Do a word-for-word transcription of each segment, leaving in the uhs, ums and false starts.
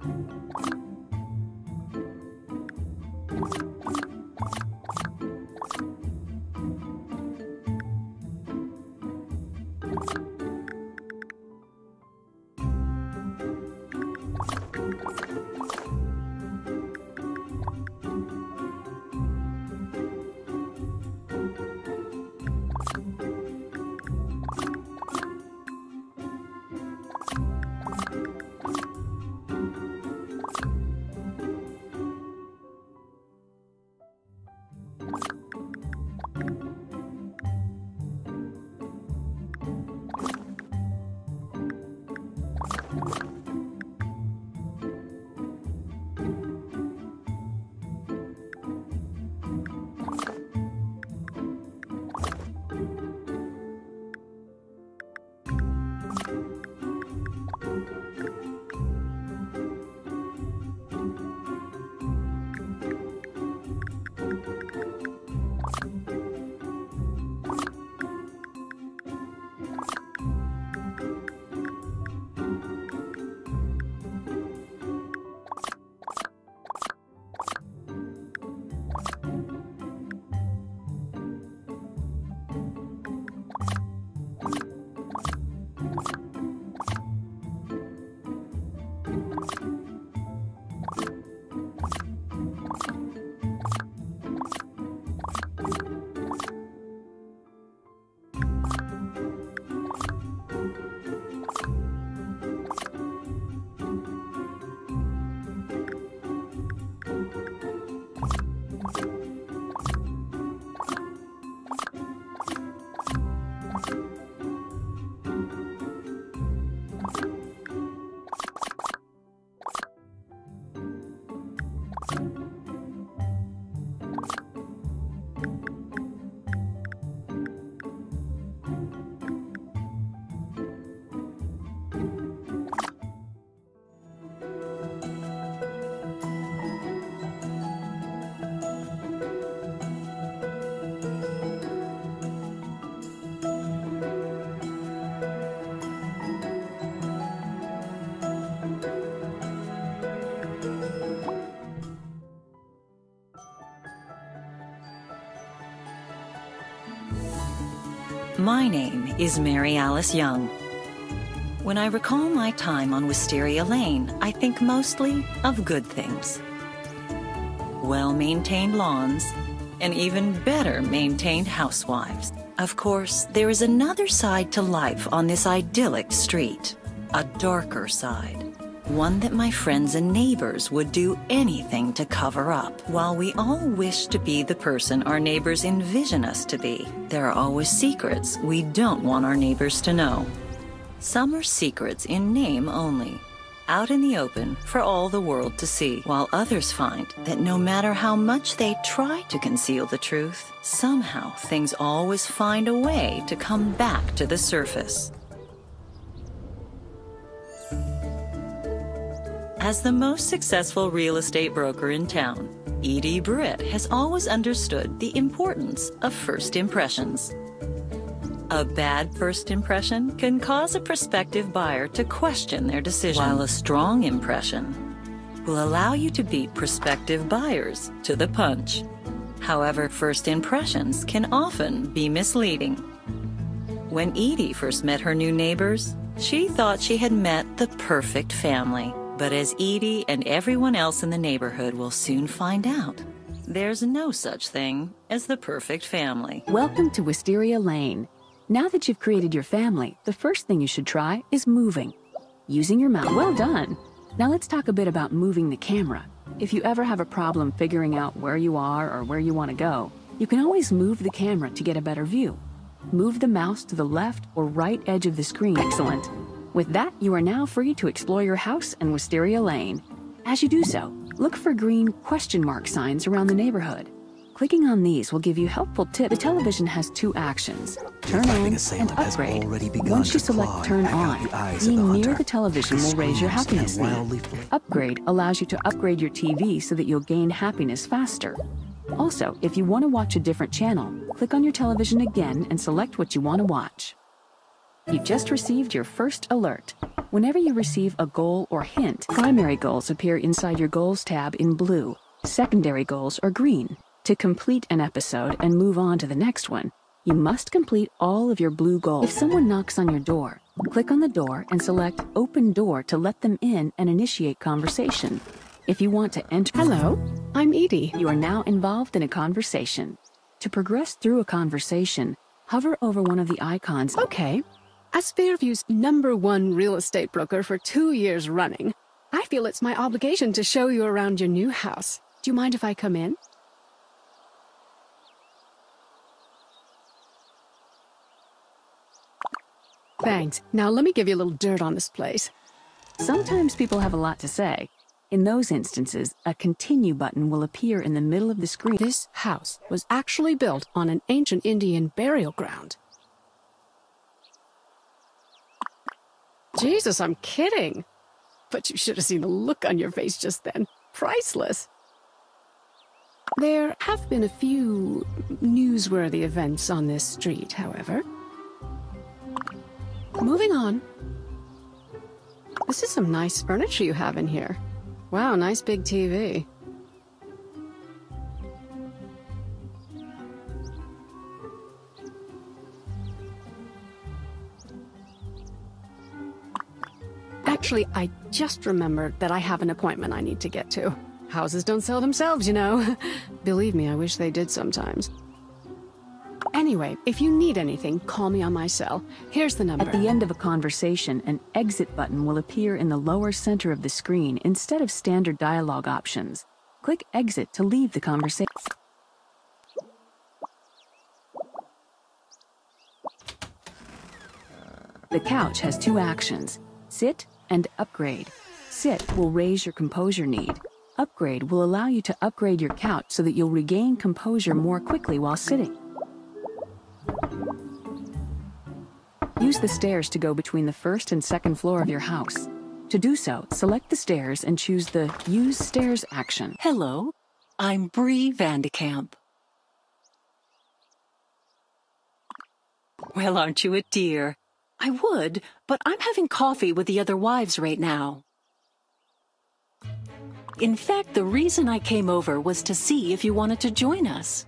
My name is Mary Alice Young. When I recall my time on Wisteria Lane, I think mostly of good things. Well-maintained lawns, and even better maintained housewives. Of course, there is another side to life on this idyllic street, a darker side. One that my friends and neighbors would do anything to cover up. While we all wish to be the person our neighbors envision us to be, there are always secrets we don't want our neighbors to know. Some are secrets in name only, out in the open for all the world to see, while others find that no matter how much they try to conceal the truth, somehow things always find a way to come back to the surface. As the most successful real estate broker in town, Edie Britt has always understood the importance of first impressions. A bad first impression can cause a prospective buyer to question their decision, while a strong impression will allow you to beat prospective buyers to the punch. However, first impressions can often be misleading. When Edie first met her new neighbors, she thought she had met the perfect family. But as Edie and everyone else in the neighborhood will soon find out, there's no such thing as the perfect family. Welcome to Wisteria Lane. Now that you've created your family, the first thing you should try is moving. Using your mouse. Well done. Now let's talk a bit about moving the camera. If you ever have a problem figuring out where you are or where you want to go, you can always move the camera to get a better view. Move the mouse to the left or right edge of the screen. Excellent. With that, you are now free to explore your house and Wisteria Lane. As you do so, look for green question mark signs around the neighborhood. Clicking on these will give you helpful tips. The television has two actions, turn on and upgrade. Once you select turn on, being near the television will raise your happiness meter. Upgrade allows you to upgrade your T V so that you'll gain happiness faster. Also, if you want to watch a different channel, click on your television again and select what you want to watch. You just received your first alert. Whenever you receive a goal or hint, primary goals appear inside your Goals tab in blue. Secondary goals are green. To complete an episode and move on to the next one, you must complete all of your blue goals. If someone knocks on your door, click on the door and select Open Door to let them in and initiate conversation. If you want to enter... Hello, I'm Edie. You are now involved in a conversation. To progress through a conversation, hover over one of the icons. Okay. As Fairview's number one real estate broker for two years running, I feel it's my obligation to show you around your new house. Do you mind if I come in? Thanks. Now let me give you a little dirt on this place. Sometimes people have a lot to say. In those instances, a continue button will appear in the middle of the screen. This house was actually built on an ancient Indian burial ground. Jesus, I'm kidding. But you should have seen the look on your face just then. Priceless. There have been a few newsworthy events on this street, however. Moving on. This is some nice furniture you have in here. Wow, nice big T V. Actually, I just remembered that I have an appointment I need to get to. Houses don't sell themselves, you know. Believe me, I wish they did sometimes. Anyway, if you need anything, call me on my cell. Here's the number. At the end of a conversation, an exit button will appear in the lower center of the screen instead of standard dialogue options. Click Exit to leave the conversation. The couch has two actions, Sit and Upgrade. Sit will raise your composure need. Upgrade will allow you to upgrade your couch so that you'll regain composure more quickly while sitting. Use the stairs to go between the first and second floor of your house. To do so, select the stairs and choose the Use Stairs action. Hello, I'm Bree Vandekamp. Well, aren't you a dear? I would, but I'm having coffee with the other wives right now. In fact, the reason I came over was to see if you wanted to join us.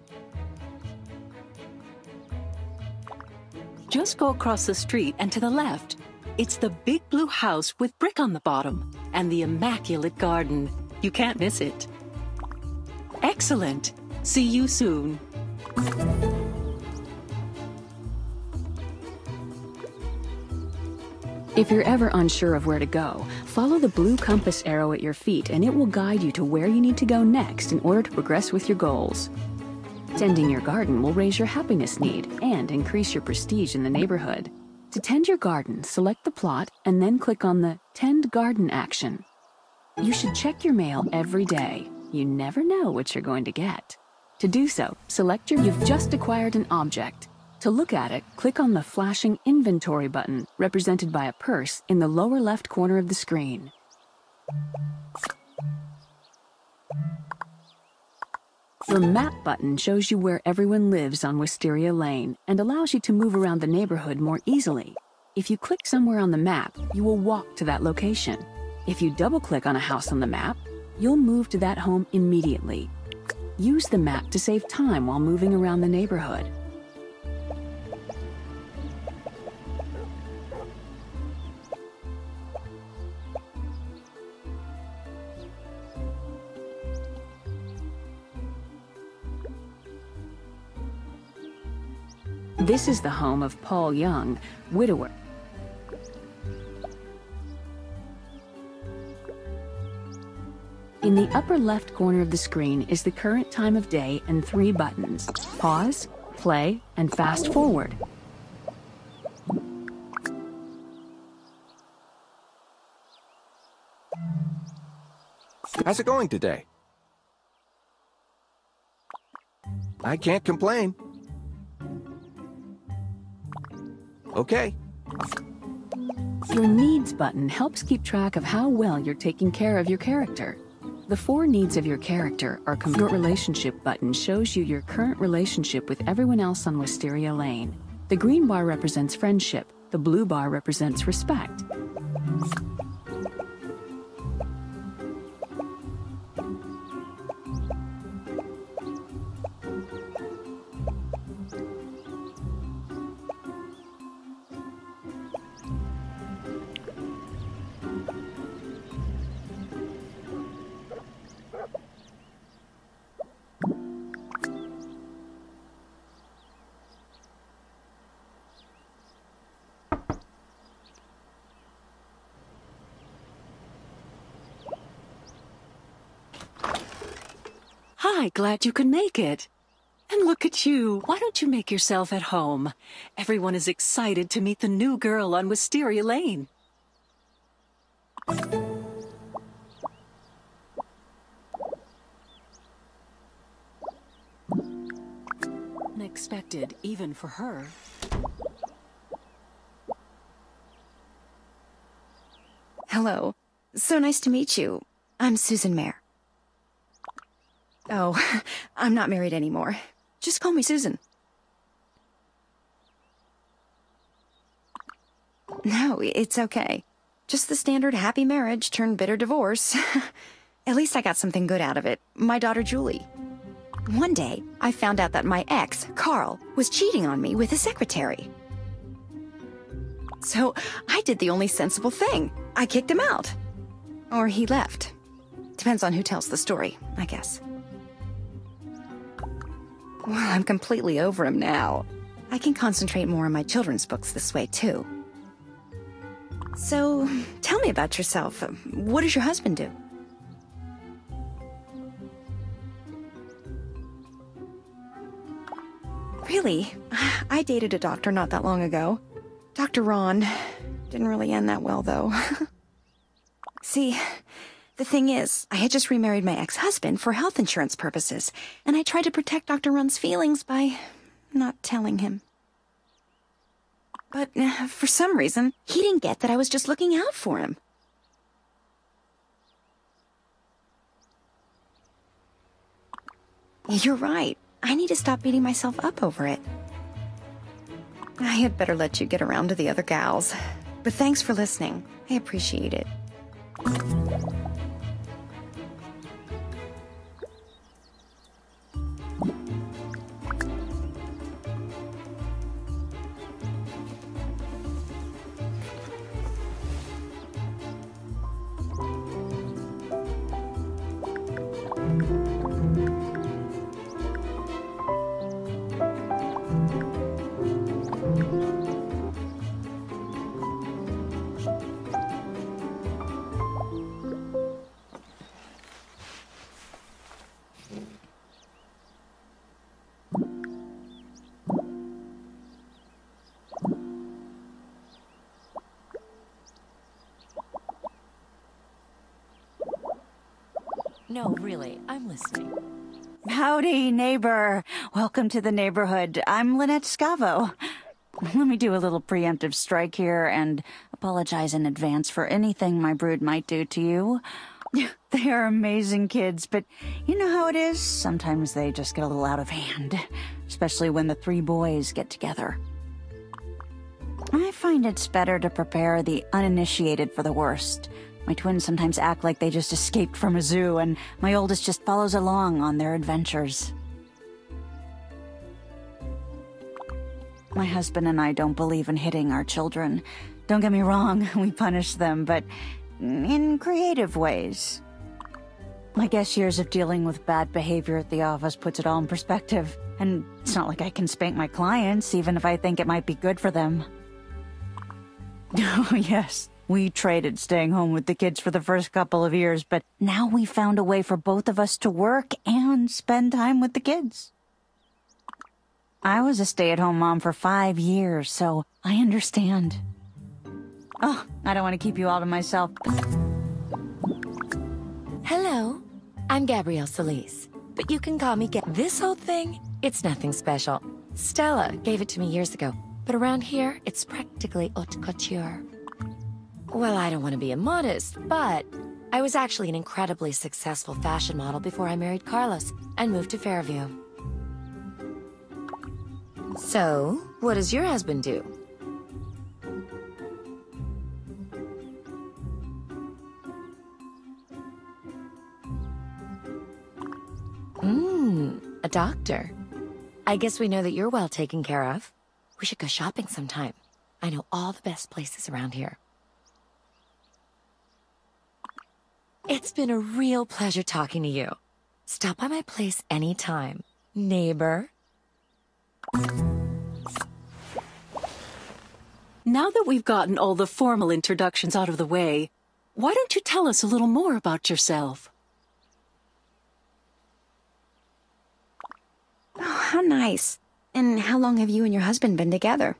Just go across the street and to the left. It's the big blue house with brick on the bottom and the immaculate garden. You can't miss it. Excellent. See you soon. If you're ever unsure of where to go, follow the blue compass arrow at your feet and it will guide you to where you need to go next in order to progress with your goals. Tending your garden will raise your happiness need and increase your prestige in the neighborhood. To tend your garden, select the plot and then click on the Tend Garden action. You should check your mail every day. You never know what you're going to get. To do so, select your... You've just acquired an object. To look at it, click on the flashing Inventory button, represented by a purse, in the lower left corner of the screen. The Map button shows you where everyone lives on Wisteria Lane and allows you to move around the neighborhood more easily. If you click somewhere on the map, you will walk to that location. If you double-click on a house on the map, you'll move to that home immediately. Use the map to save time while moving around the neighborhood. This is the home of Paul Young, widower. In the upper left corner of the screen is the current time of day and three buttons: pause, play, and fast forward. How's it going today? I can't complain. Okay. Your Needs button helps keep track of how well you're taking care of your character. The four needs of your character are com- Your Relationship button shows you your current relationship with everyone else on Wisteria Lane. The green bar represents friendship, the blue bar represents respect. Hi, glad you could make it. And look at you. Why don't you make yourself at home? Everyone is excited to meet the new girl on Wisteria Lane. Unexpected, even for her. Hello. So nice to meet you. I'm Susan Mayer. Oh, I'm not married anymore. Just call me Susan. No, it's okay. Just the standard happy marriage turned bitter divorce. At least I got something good out of it. My daughter, Julie. One day, I found out that my ex, Carl, was cheating on me with his secretary. So, I did the only sensible thing. I kicked him out. Or he left. Depends on who tells the story, I guess. Well, I'm completely over him now. I can concentrate more on my children's books this way, too. So, tell me about yourself. What does your husband do? Really? I dated a doctor not that long ago. Doctor Ron. Didn't really end that well, though. See, the thing is, I had just remarried my ex-husband for health insurance purposes, and I tried to protect Doctor Ron's feelings by not telling him. But uh, for some reason, he didn't get that I was just looking out for him. You're right. I need to stop beating myself up over it. I had better let you get around to the other gals. But thanks for listening. I appreciate it. No, really, I'm listening. Howdy, neighbor. Welcome to the neighborhood. I'm Lynette Scavo. Let me do a little preemptive strike here and apologize in advance for anything my brood might do to you. They are amazing kids, but you know how it is? Sometimes they just get a little out of hand, especially when the three boys get together. I find it's better to prepare the uninitiated for the worst. My twins sometimes act like they just escaped from a zoo, and my oldest just follows along on their adventures. My husband and I don't believe in hitting our children. Don't get me wrong, we punish them, but in creative ways. I guess years of dealing with bad behavior at the office puts it all in perspective, and it's not like I can spank my clients, even if I think it might be good for them. Oh, yes. We traded staying home with the kids for the first couple of years, but now we found a way for both of us to work and spend time with the kids. I was a stay-at-home mom for five years, so I understand. Oh, I don't want to keep you all to myself. Hello, I'm Gabrielle Solis, but you can call me Gab. This whole thing, it's nothing special. Stella gave it to me years ago, but around here, it's practically haute couture. Well, I don't want to be immodest, but I was actually an incredibly successful fashion model before I married Carlos and moved to Fairview. So, what does your husband do? a doctor. I guess we know that you're well taken care of. We should go shopping sometime. I know all the best places around here. It's been a real pleasure talking to you. Stop by my place anytime, neighbor. Now that we've gotten all the formal introductions out of the way, why don't you tell us a little more about yourself? Oh, how nice. And how long have you and your husband been together?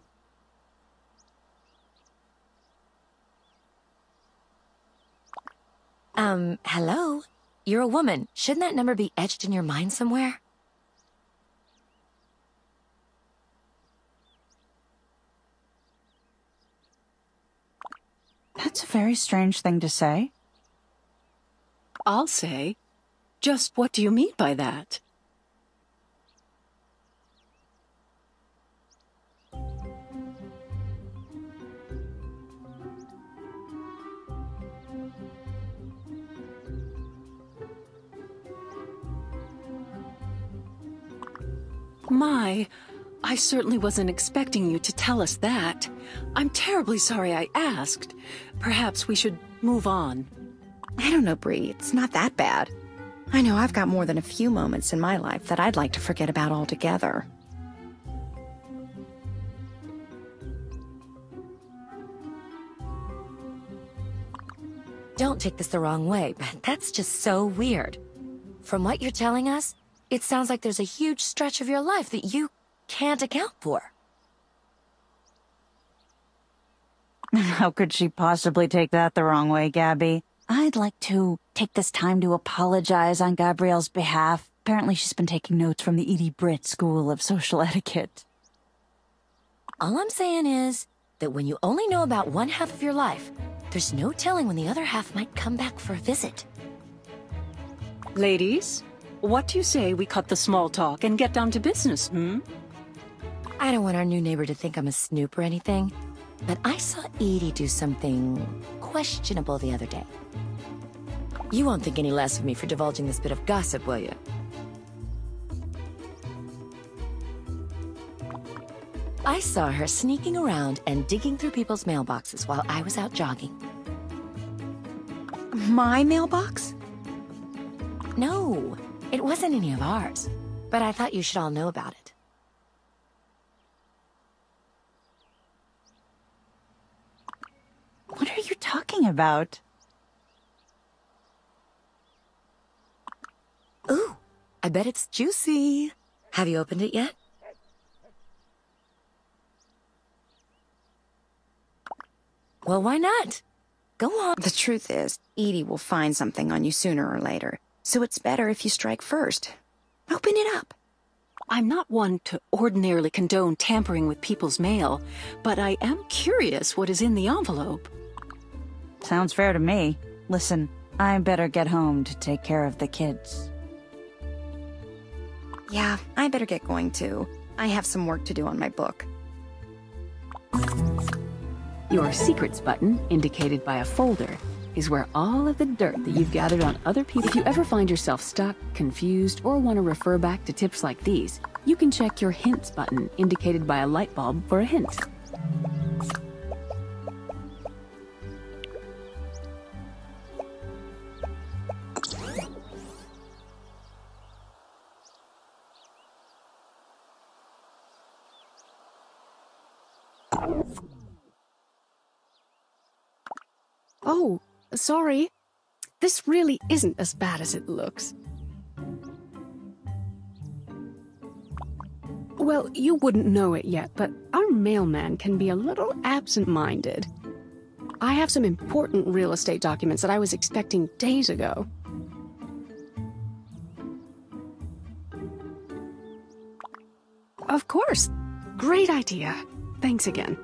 Um, hello? You're a woman. Shouldn't that number be etched in your mind somewhere? That's a very strange thing to say. I'll say. Just what do you mean by that? My, I certainly wasn't expecting you to tell us that. I'm terribly sorry I asked. Perhaps we should move on. I don't know, Bree. It's not that bad. I know I've got more than a few moments in my life that I'd like to forget about altogether. Don't take this the wrong way, but that's just so weird. From what you're telling us, it sounds like there's a huge stretch of your life that you can't account for. How could she possibly take that the wrong way, Gabby? I'd like to take this time to apologize on Gabrielle's behalf. Apparently she's been taking notes from the Edie Britt School of Social Etiquette. All I'm saying is that when you only know about one half of your life, there's no telling when the other half might come back for a visit. Ladies, what do you say we cut the small talk and get down to business, hmm? I don't want our new neighbor to think I'm a snoop or anything, but I saw Edie do something questionable the other day. You won't think any less of me for divulging this bit of gossip, will you? I saw her sneaking around and digging through people's mailboxes while I was out jogging. My mailbox? No, it wasn't any of ours, but I thought you should all know about it. What are you talking about? Ooh, I bet it's juicy. Have you opened it yet? Well, why not? Go on. The truth is, Edie will find something on you sooner or later, so it's better if you strike first. Open it up. I'm not one to ordinarily condone tampering with people's mail, but I am curious what is in the envelope. Sounds fair to me. Listen, I better get home to take care of the kids. Yeah, I better get going too. I have some work to do on my book. Your secrets button, indicated by a folder, is where all of the dirt that you've gathered on other people... If you ever find yourself stuck, confused, or want to refer back to tips like these, you can check your hints button, indicated by a light bulb, for a hint. Oh, sorry. This really isn't as bad as it looks. Well, you wouldn't know it yet, but our mailman can be a little absent-minded. I have some important real estate documents that I was expecting days ago. Of course. Great idea. Thanks again.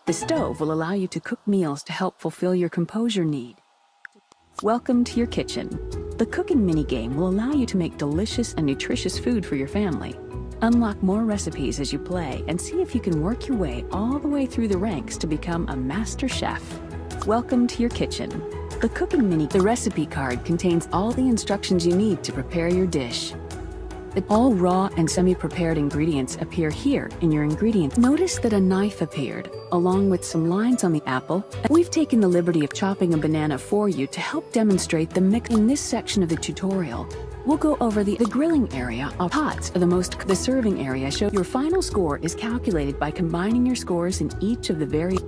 The stove will allow you to cook meals to help fulfill your composure need. Welcome to your kitchen. The cooking minigame will allow you to make delicious and nutritious food for your family. Unlock more recipes as you play and see if you can work your way all the way through the ranks to become a master chef. Welcome to your kitchen. The cooking mini, the recipe card contains all the instructions you need to prepare your dish. All raw and semi-prepared ingredients appear here in your ingredients. Notice that a knife appeared, along with some lines on the apple. We've taken the liberty of chopping a banana for you to help demonstrate the mix. In this section of the tutorial, we'll go over the, the grilling area of pots are the most. The serving area shows your final score is calculated by combining your scores in each of the various.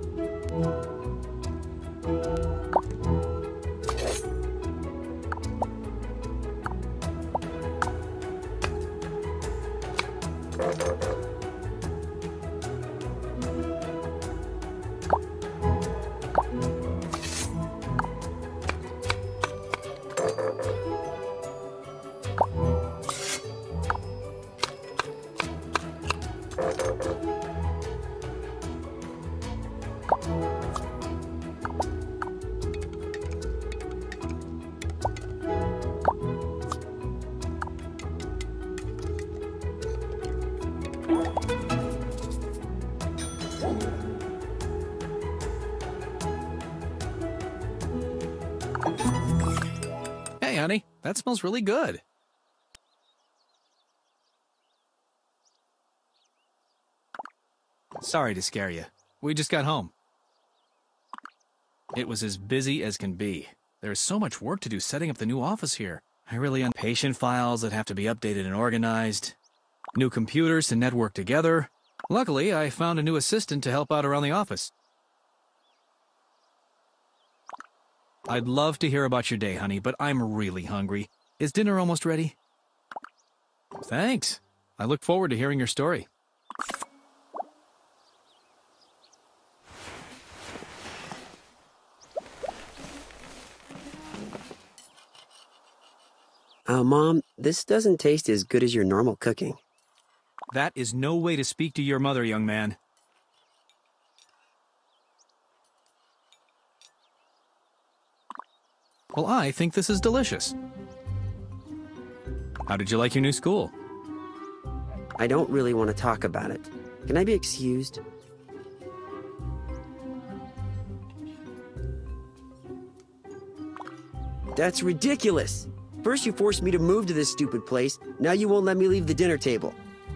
Hey, honey, that smells really good. Sorry to scare you. We just got home. It was as busy as can be. There's so much work to do setting up the new office here. I really un- patient files that have to be updated and organized. New computers to network together. Luckily, I found a new assistant to help out around the office. I'd love to hear about your day, honey, but I'm really hungry. Is dinner almost ready? Thanks. I look forward to hearing your story. Uh, Mom, this doesn't taste as good as your normal cooking. That is no way to speak to your mother, young man. Well, I think this is delicious. How did you like your new school? I don't really want to talk about it. Can I be excused? That's ridiculous! First you forced me to move to this stupid place, now you won't let me leave the dinner table.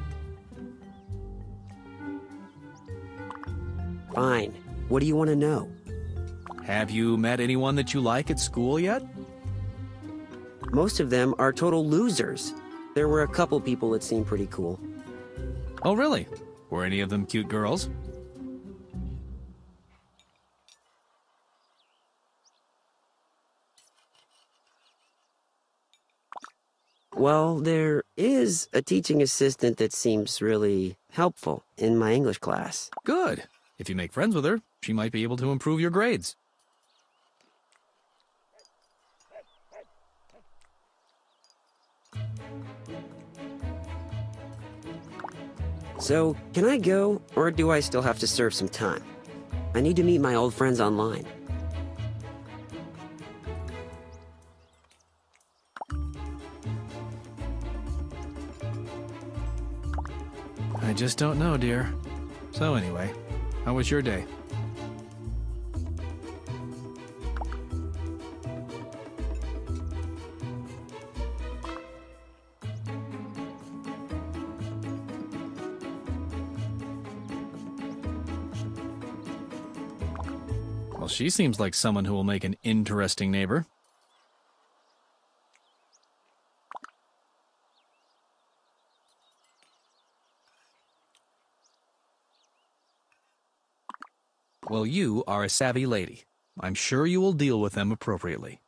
Fine. What do you want to know? Have you met anyone that you like at school yet? Most of them are total losers. There were a couple people that seemed pretty cool. Oh, really? Were any of them cute girls? Well, there is a teaching assistant that seems really helpful in my English class. Good. If you make friends with her, she might be able to improve your grades. So, can I go, or do I still have to serve some time? I need to meet my old friends online. I just don't know, dear. So anyway, how was your day? Well, she seems like someone who will make an interesting neighbor. Well, you are a savvy lady. I'm sure you will deal with them appropriately.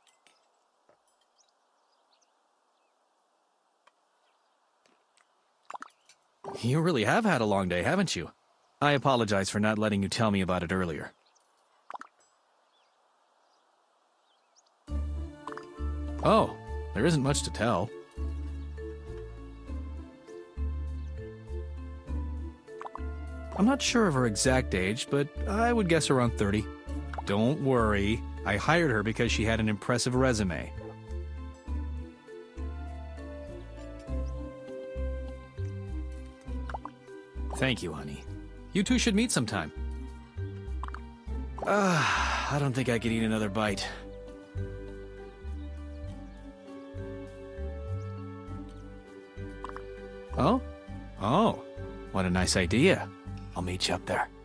You really have had a long day, haven't you? I apologize for not letting you tell me about it earlier. Oh, there isn't much to tell. I'm not sure of her exact age, but I would guess around thirty. Don't worry, I hired her because she had an impressive resume. Thank you, honey. You two should meet sometime. Ah, I don't think I could eat another bite. Oh? Oh, what a nice idea. I'll meet you up there.